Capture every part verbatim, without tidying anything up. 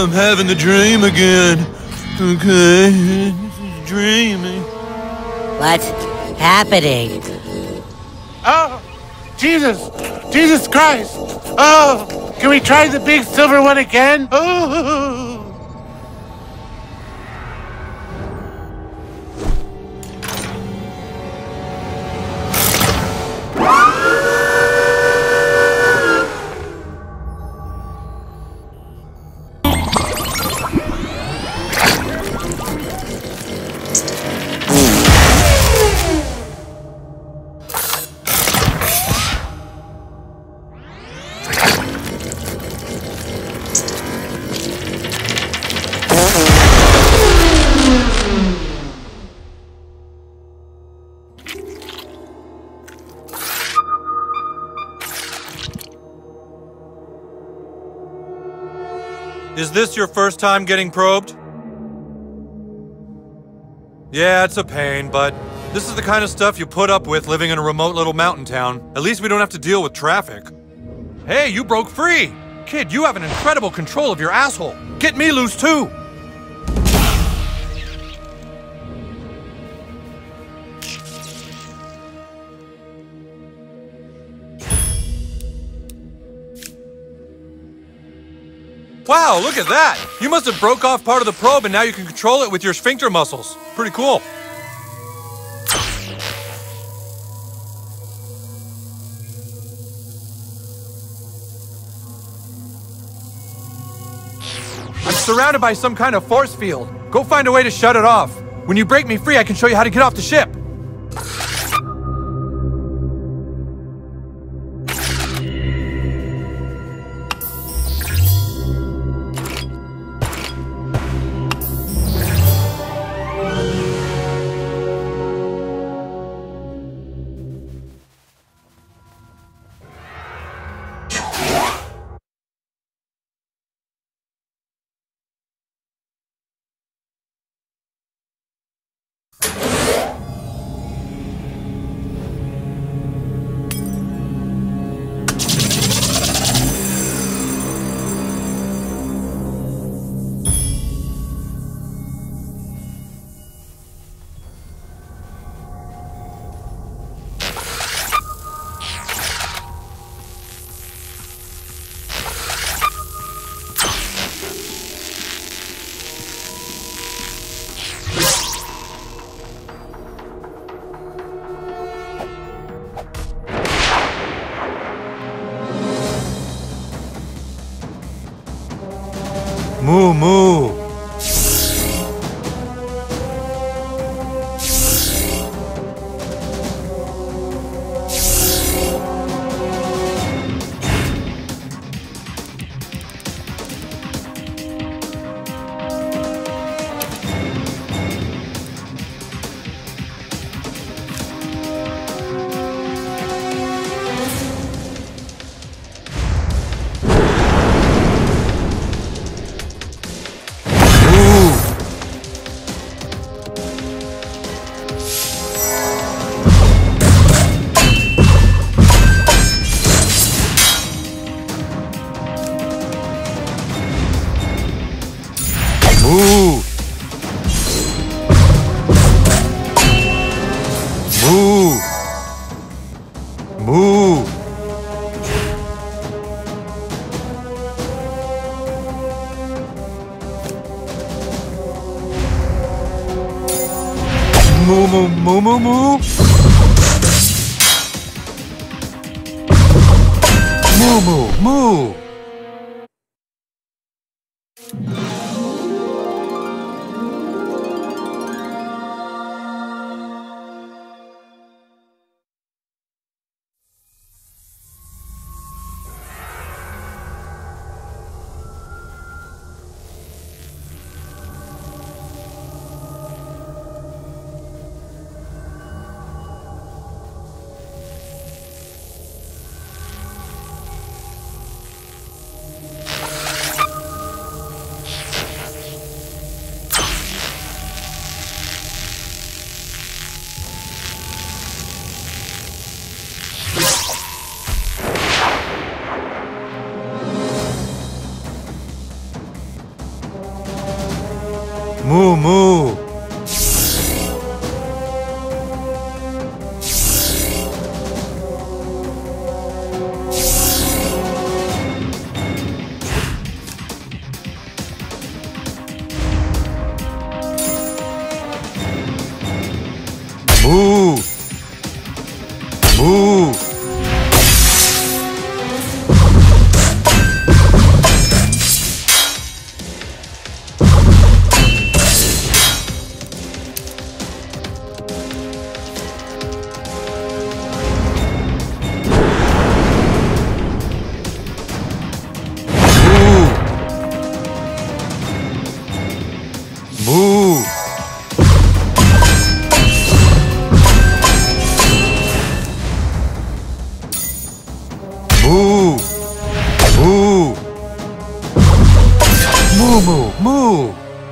I'm having the dream again. Okay, this is dreaming. What's happening? Oh, Jesus! Jesus Christ! Oh, can we try the big silver one again? Oh! Is this your first time getting probed? Yeah, it's a pain, but this is the kind of stuff you put up with living in a remote little mountain town. At least we don't have to deal with traffic. Hey, you broke free! Kid, you have an incredible control of your asshole. Get me loose too! Wow, look at that! You must have broke off part of the probe and now you can control it with your sphincter muscles. Pretty cool. I'm surrounded by some kind of force field. Go find a way to shut it off. When you break me free, I can show you how to get off the ship. Moo moo. Moo! Moo! Moo! Moo moo moo moo moo! Moo moo moo! moo, moo!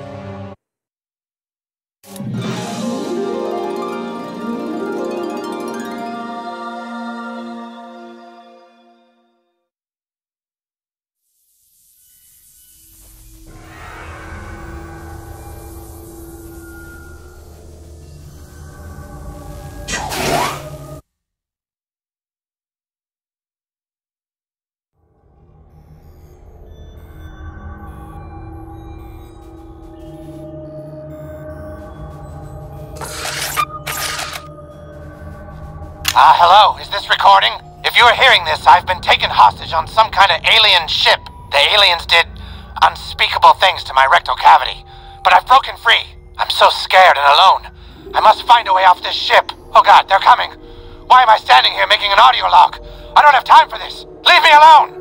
Ah, uh, hello, is this recording? If you are hearing this, I've been taken hostage on some kind of alien ship. The aliens did unspeakable things to my rectal cavity, but I've broken free. I'm so scared and alone. I must find a way off this ship. Oh god, they're coming. Why am I standing here making an audio log? I don't have time for this. Leave me alone!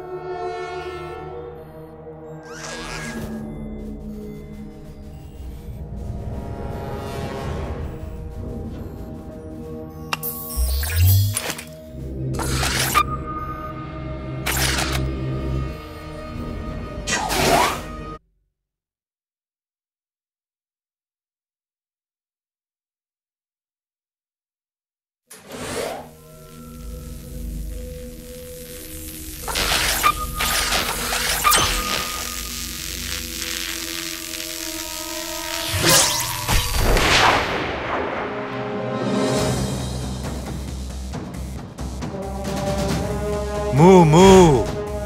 Moo moo!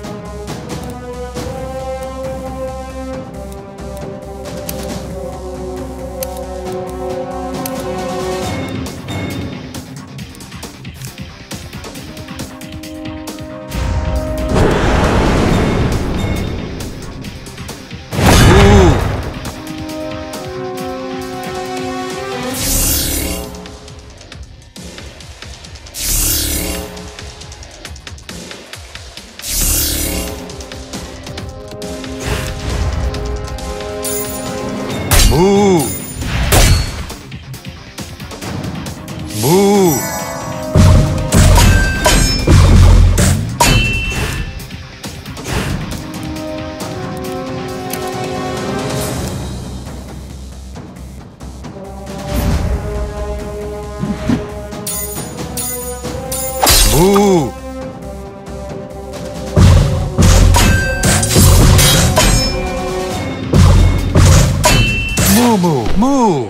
Moo! Moo! Moo! Moo moo moo!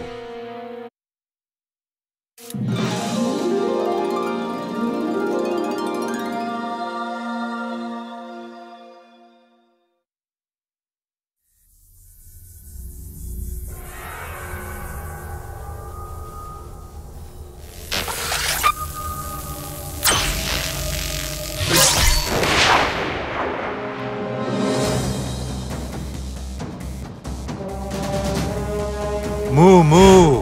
Moo moo!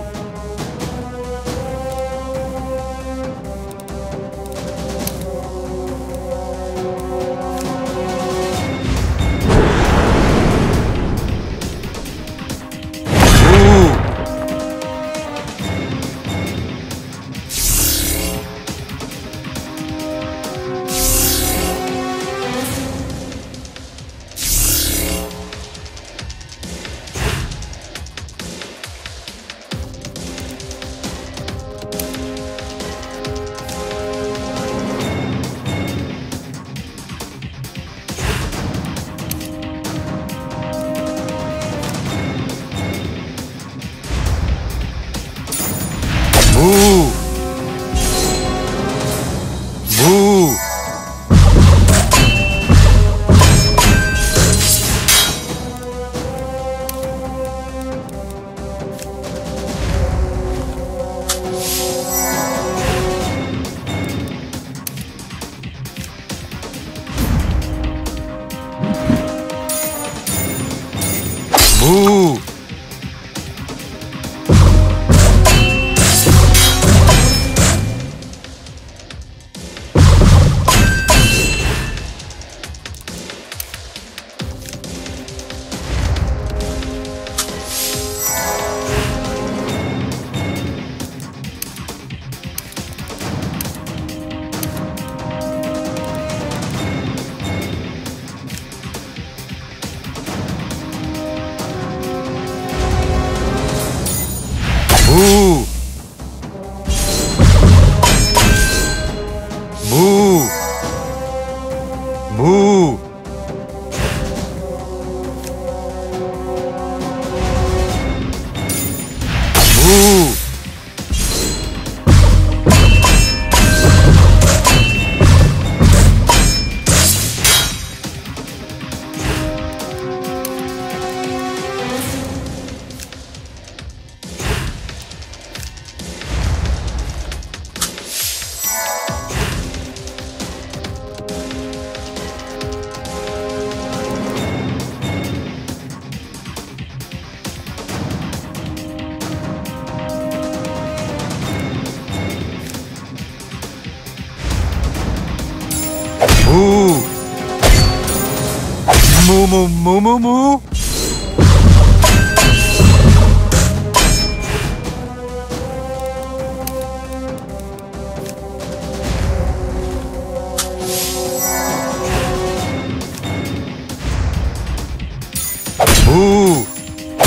Moo! Moo! Moo! Moo! Moo! Moo! Moo moo moo moo moo! Moo!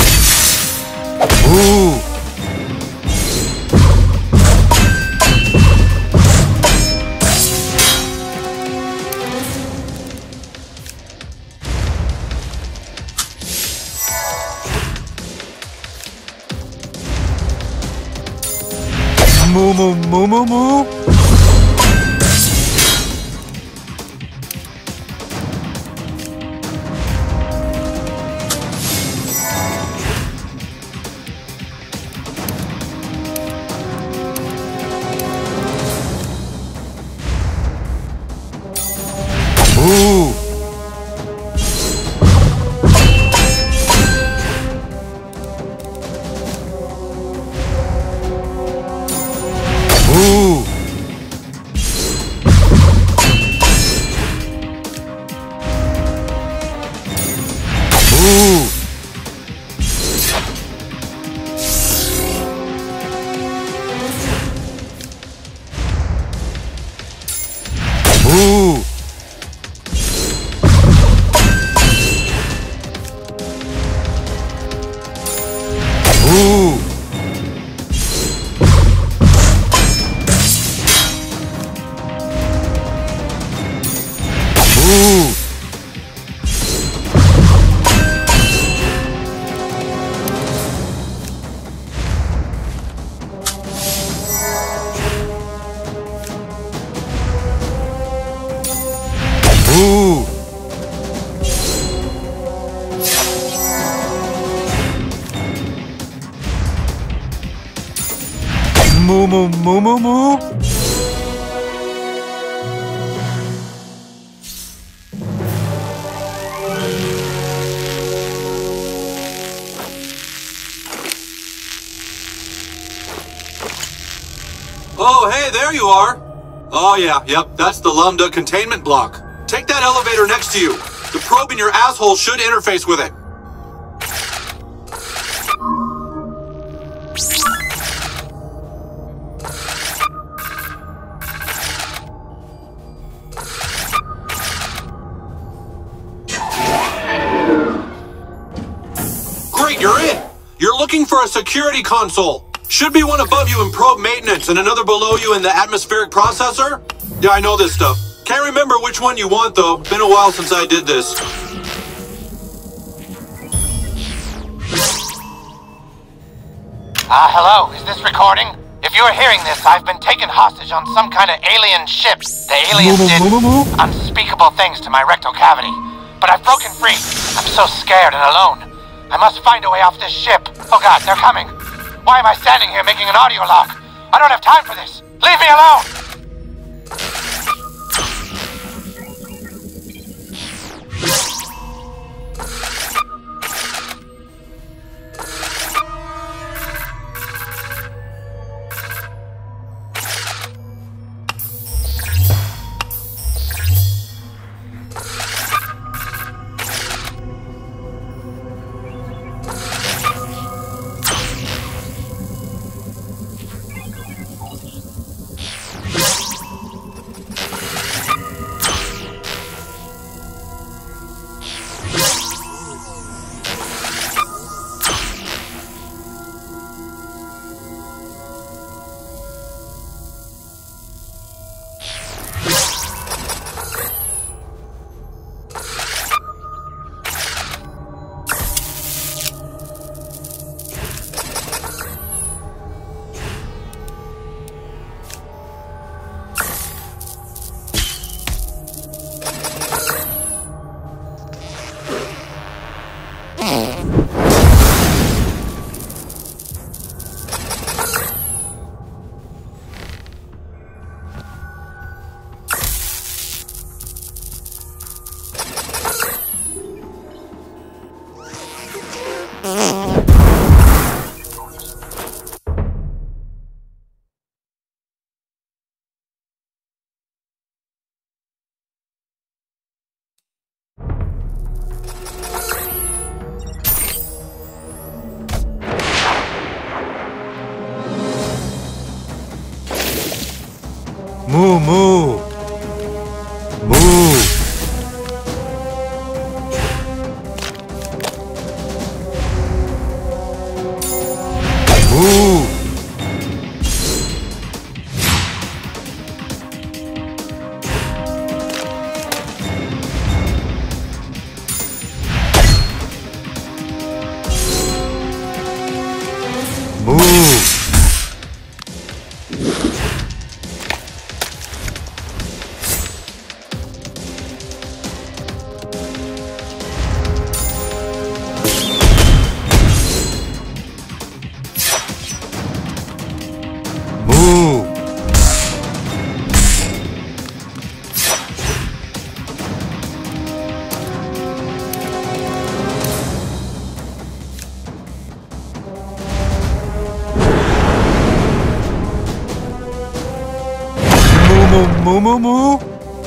Moo! Moo moo moo moo moo! Moo! Moo! Moo! Moo! Moo! Moo! Moo! Moo moo moo moo moo! Oh, hey, there you are! Oh yeah, yep, that's the Lambda containment block. Take that elevator next to you. The probe in your asshole should interface with it. Great, you're in! You're looking for a security console. Should be one above you in probe maintenance and another below you in the atmospheric processor? Yeah, I know this stuff. Can't remember which one you want, though. Been a while since I did this. Ah, uh, hello, is this recording? If you're hearing this, I've been taken hostage on some kind of alien ship. The aliens did unspeakable things to my rectal cavity. But I've broken free. I'm so scared and alone. I must find a way off this ship. Oh god, they're coming. Why am I standing here making an audio log? I don't have time for this. Leave me alone! Moo, moo. Moo. Moo. Moo. Moo, moo, moo.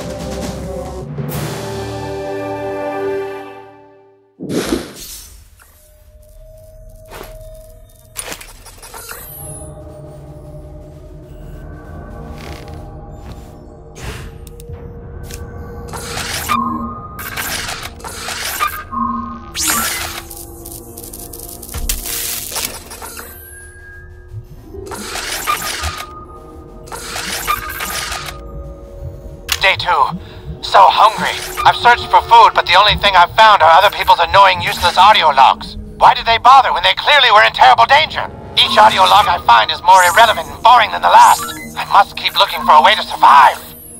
Day two. So hungry. I've searched for food, but the only thing I've found are other people's annoying, useless audio logs. Why did they bother when they clearly were in terrible danger? Each audio log I find is more irrelevant and boring than the last. I must keep looking for a way to survive.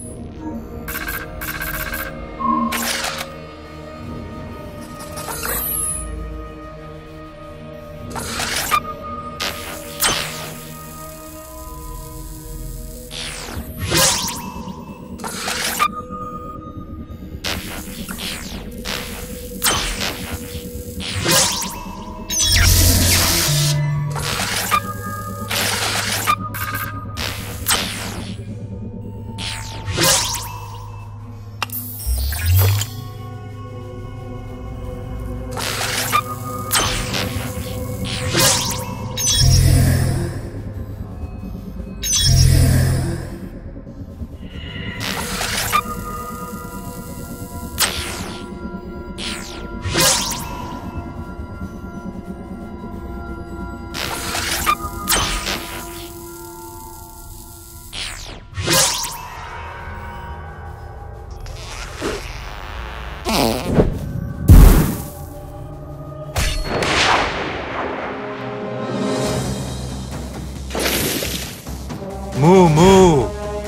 Moo, moo.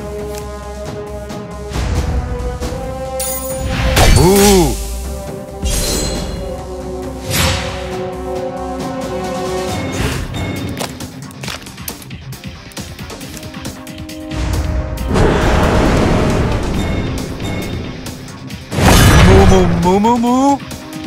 Moo. Moo, moo, moo, moo, moo.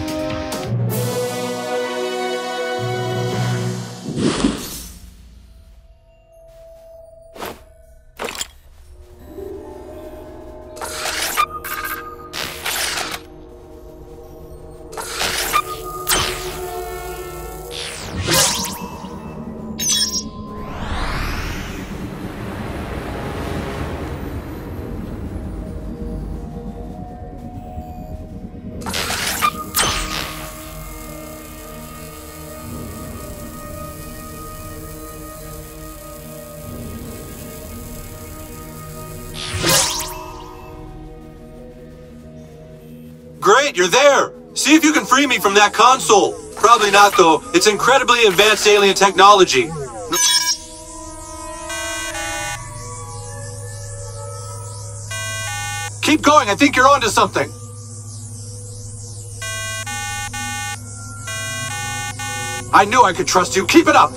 Great, you're there! See if you can free me from that console. Probably not, though. It's incredibly advanced alien technology. Keep going, I think you're onto something. I knew I could trust you. Keep it up.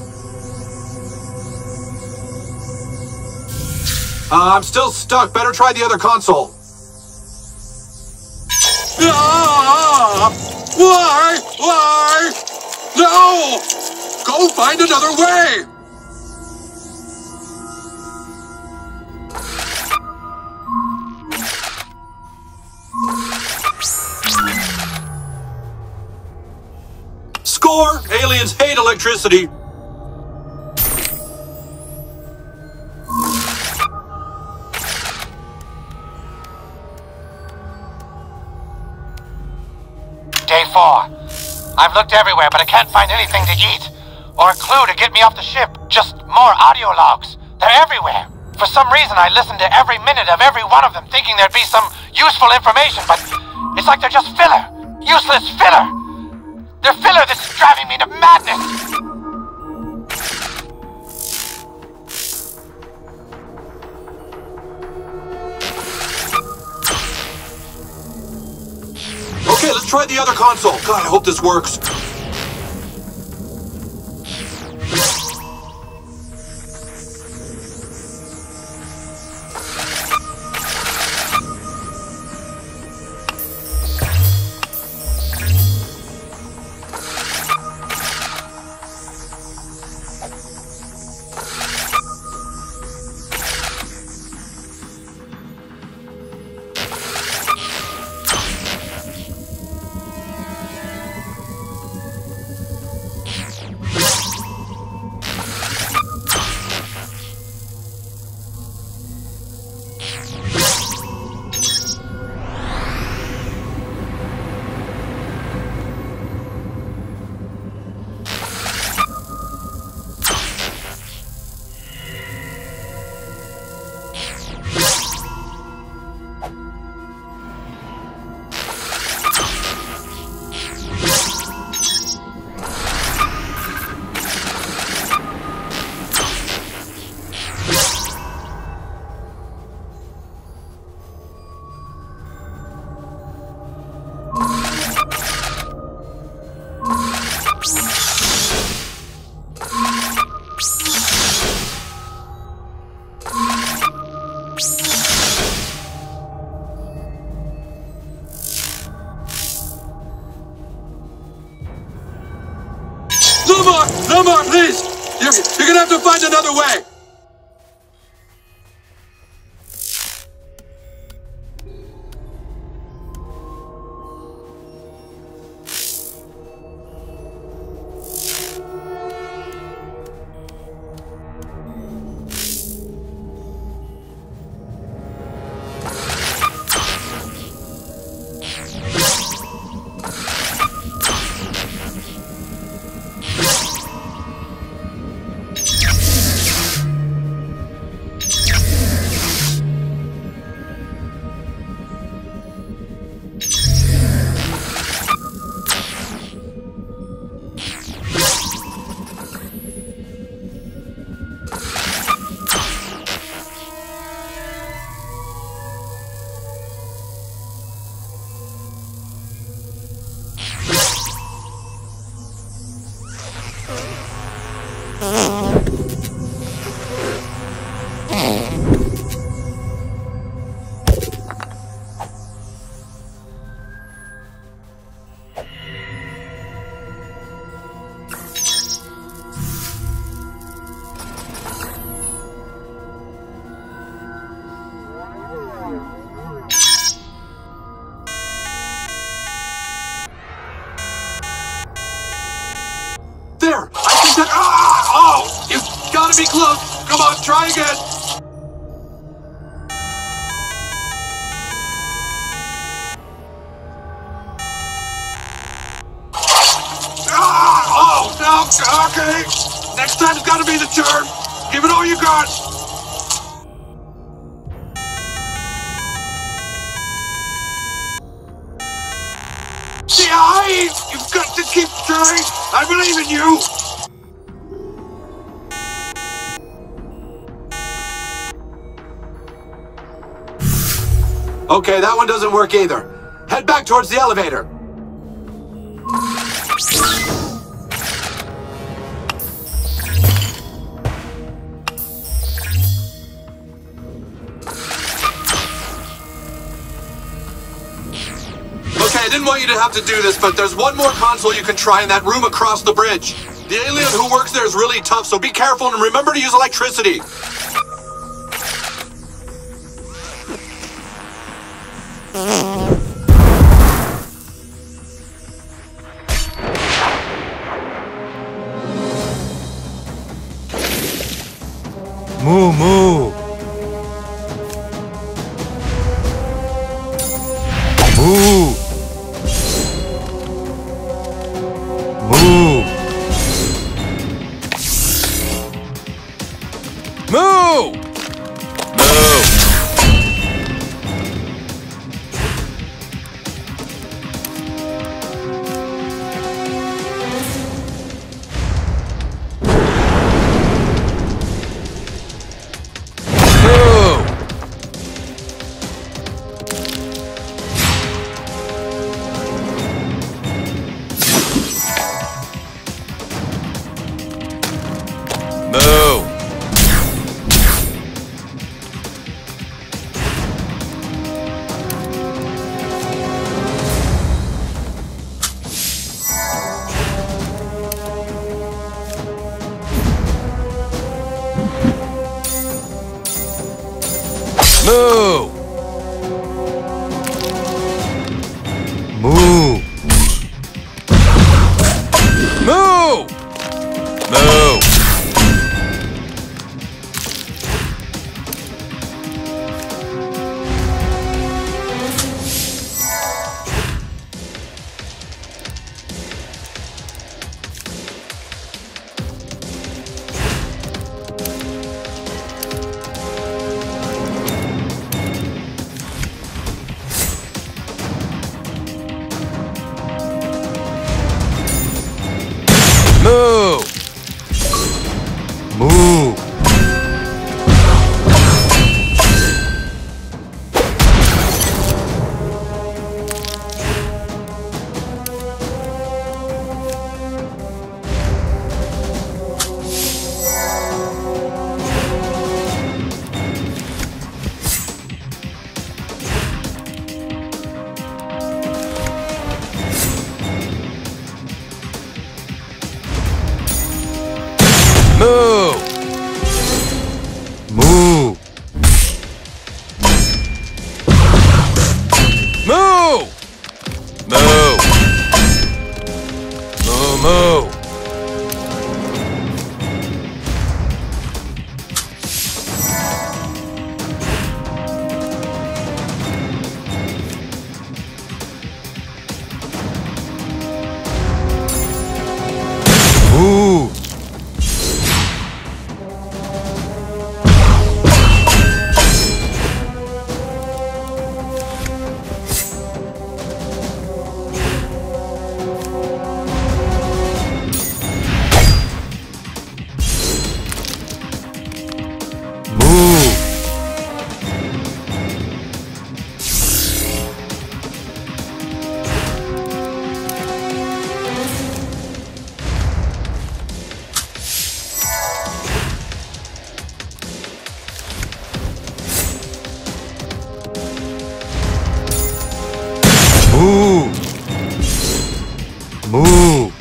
Uh, I'm still stuck. Better try the other console. Ah! Why? Why? No! Go find another way! Score! Aliens hate electricity! Day four. I've looked everywhere, but I can't find anything to eat. Or a clue to get me off the ship. Just more audio logs. They're everywhere. For some reason, I listen to every minute of every one of them, thinking there'd be some useful information, but it's like they're just filler. Useless filler. They're filler that's driving me to madness. Okay, let's try the other console. God, I hope this works. No more! No more, please! You're, you're gonna have to find another way! There! I think that... Ah! Oh! You've gotta be close! Come on, try again! Ah! Oh! No! Okay! Next time's gotta be the turn! Give it all you got! Yeah! You've got to keep trying! I believe in you! Okay, that one doesn't work either. Head back towards the elevator. Okay, I didn't want you to have to do this, but there's one more console you can try in that room across the bridge. The alien who works there is really tough, so be careful and remember to use electricity. Moo moo. Moo. Moo. Moo. Moo. Moo! Moo! Moo! Moo! Moo! Moo! Moo! Moo! Moo! Moo! Moo! Moo moo! Moo! Moo! Moo!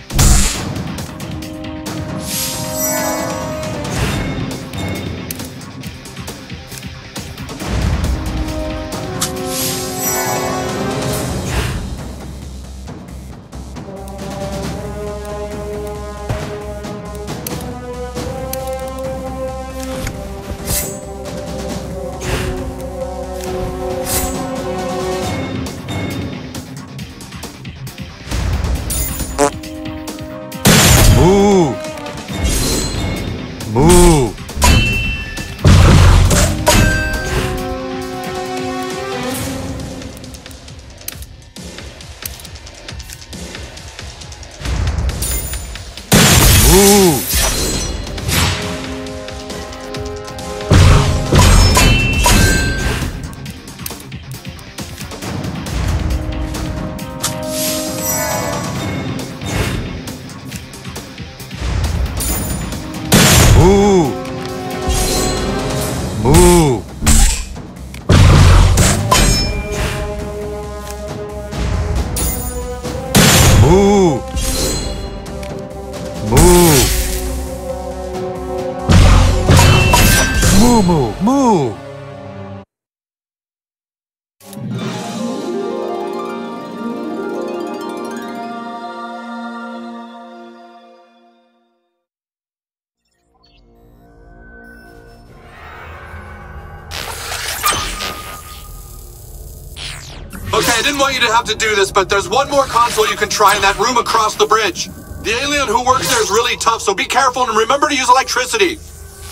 I didn't want you to have to do this, but there's one more console you can try in that room across the bridge. The alien who works there is really tough, so be careful and remember to use electricity.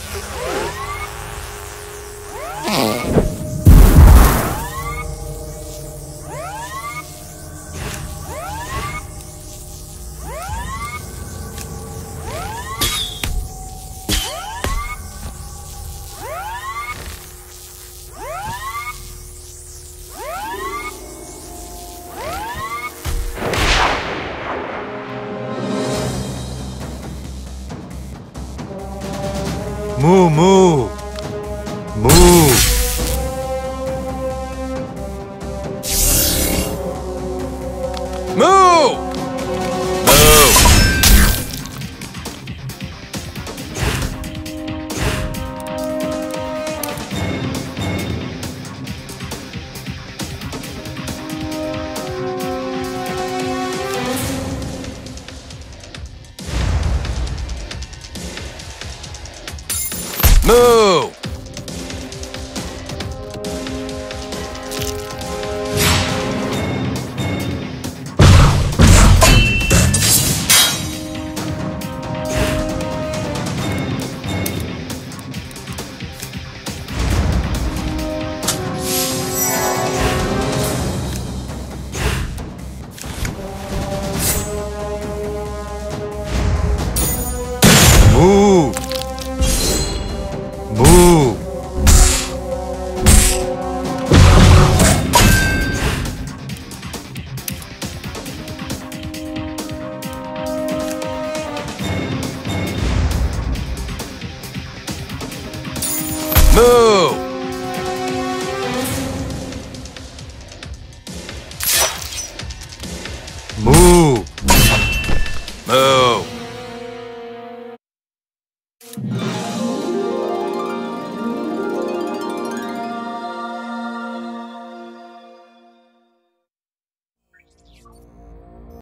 Moo, moo. Moo. Moo! Moo. Moo! Moo! Moo! Moo!